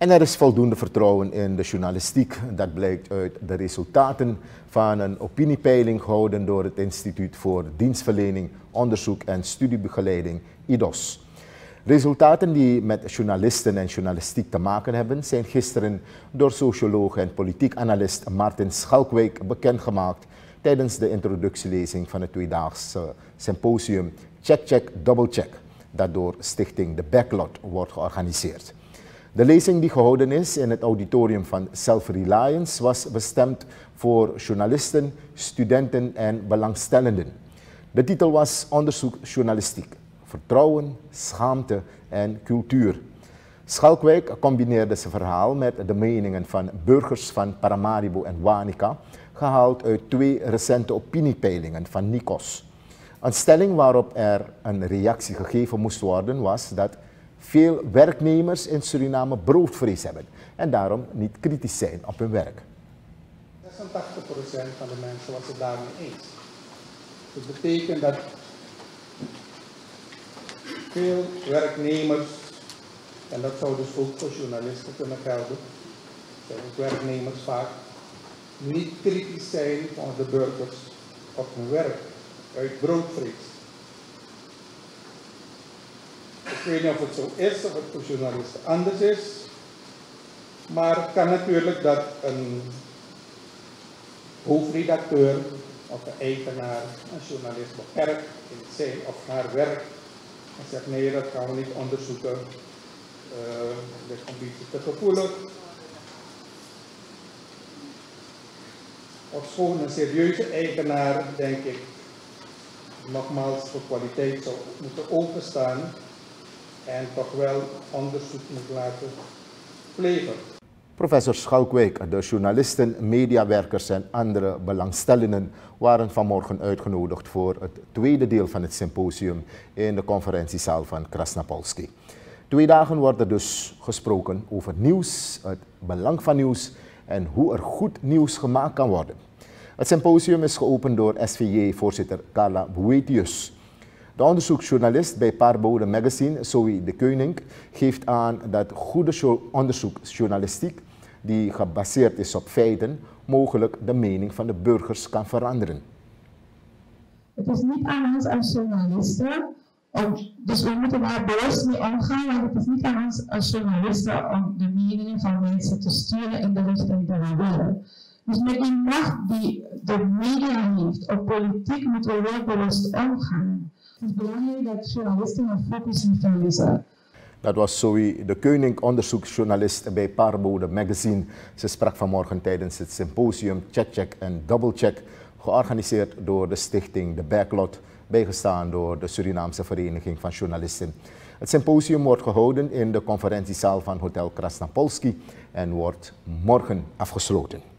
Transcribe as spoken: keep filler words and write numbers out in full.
En er is voldoende vertrouwen in de journalistiek. Dat blijkt uit de resultaten van een opiniepeiling gehouden door het Instituut voor Dienstverlening, Onderzoek en Studiebegeleiding, I D O S. Resultaten die met journalisten en journalistiek te maken hebben, zijn gisteren door socioloog en politiek analist Martin Schalkwijk bekendgemaakt tijdens de introductielezing van het tweedaagse symposium Check Check Double Check, dat door stichting The Backlot wordt georganiseerd. De lezing die gehouden is in het auditorium van Self-Reliance was bestemd voor journalisten, studenten en belangstellenden. De titel was Onderzoek Journalistiek, Vertrouwen, Schaamte en Cultuur. Schalkwijk combineerde zijn verhaal met de meningen van burgers van Paramaribo en Wanica, gehaald uit twee recente opiniepeilingen van Nikos. Een stelling waarop er een reactie gegeven moest worden was dat veel werknemers in Suriname broodvrees hebben en daarom niet kritisch zijn op hun werk. zesentachtig procent van de mensen was het daarmee eens. Dat betekent dat veel werknemers, en dat zou dus ook voor journalisten kunnen gelden, zijn ook werknemers vaak, niet kritisch zijn van de burgers op hun werk, uit broodvrees. Ik weet niet of het zo is, of het voor journalisten anders is, maar het kan natuurlijk dat een hoofdredacteur of een eigenaar, een journalist beperkt in zijn of haar werk en zegt nee, dat gaan we niet onderzoeken, uh, dat is een beetje te gevoelig. Of gewoon een serieuze eigenaar, denk ik, nogmaals voor kwaliteit zou moeten openstaan en toch wel onderzoek moet laten plegen. Professor Schalkwijk, de journalisten, mediawerkers en andere belangstellenden waren vanmorgen uitgenodigd voor het tweede deel van het symposium in de conferentiezaal van Krasnapolski. Twee dagen wordt er dus gesproken over nieuws, het belang van nieuws en hoe er goed nieuws gemaakt kan worden. Het symposium is geopend door S V J-voorzitter Carla Boetius. De onderzoeksjournalist bij Paarbode Magazine, Zoe de Keuning, geeft aan dat goede onderzoeksjournalistiek, die gebaseerd is op feiten, mogelijk de mening van de burgers kan veranderen. Het is niet aan ons als journalisten, om, dus we moeten daar bewust mee omgaan, want het is niet aan ons als journalisten om de meningen van mensen te sturen in de richting die we willen. Dus met die macht die de media heeft op politiek moeten we wel bewust omgaan. Het is belangrijk dat journalisten hun focus niet verliezen. Dat was Zoe de Keuning, onderzoeksjournalist bij Paarbode Magazine. Ze sprak vanmorgen tijdens het symposium Check Check en Double Check, georganiseerd door de stichting The Backlot, bijgestaan door de Surinaamse Vereniging van Journalisten. Het symposium wordt gehouden in de conferentiezaal van Hotel Krasnapolski en wordt morgen afgesloten.